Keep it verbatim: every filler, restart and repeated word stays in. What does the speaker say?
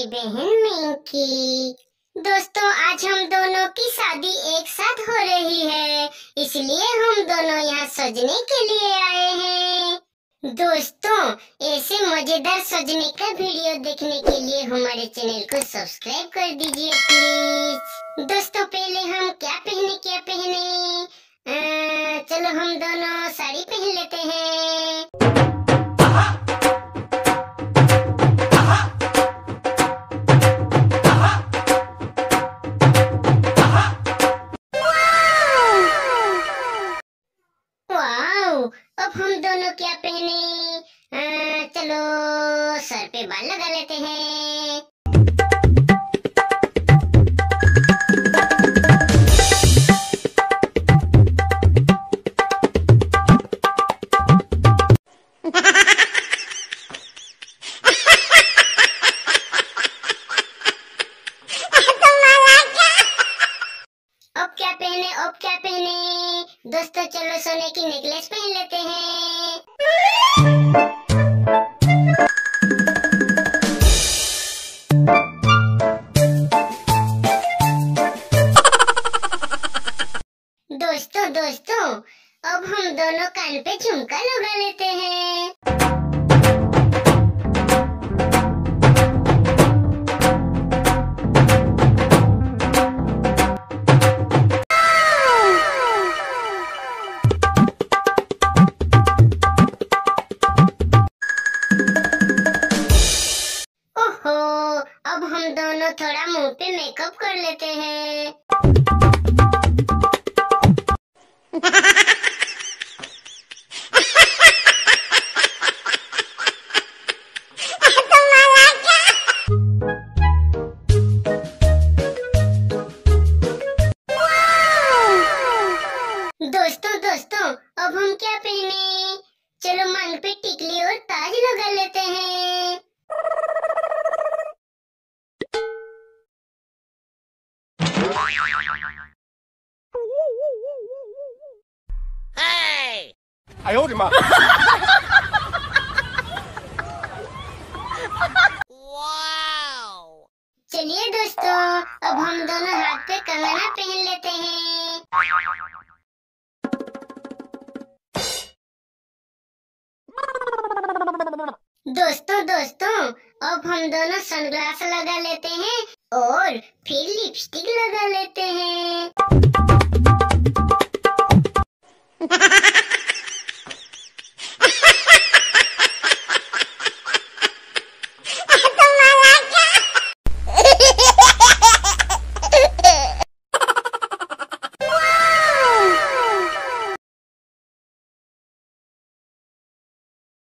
बहन मिंकी। दोस्तों, आज हम दोनों की शादी एक साथ हो रही है, इसलिए हम दोनों यहाँ सजने के लिए आए हैं। दोस्तों, ऐसे मजेदार सजने का वीडियो देखने के लिए हमारे चैनल को सब्सक्राइब कर दीजिए प्लीज। दोस्तों, पहले हम क्या पहने क्या पहने आ, चलो हम दोनों साड़ी पहन लेते हैं। अब हम दोनों क्या पहने? आ, चलो सर पे बाल लगा लेते हैं। अब क्या पहने अब क्या पहने दोस्तों, चलो सोने की नेकलेस पहन लेते हैं। दोस्तों दोस्तों अब हम दोनों कान पे झुमका लगा लेते हैं। अब हम दोनों थोड़ा मुंह पे मेकअप कर लेते हैं। दोस्तों दोस्तों अब हम क्या पहने? चलो मांग पे टिकली और ताज लगा लेते हैं। Hey! 哎呦我的妈！Wow! चलिए दोस्तों, अब हम दोनों हाथ पे कंगना पहन लेते हैं। दोस्तों दोस्तों अब हम दोनों सनग्लास लगा लेते हैं और फिर लिपस्टिक लगा लेते हैं।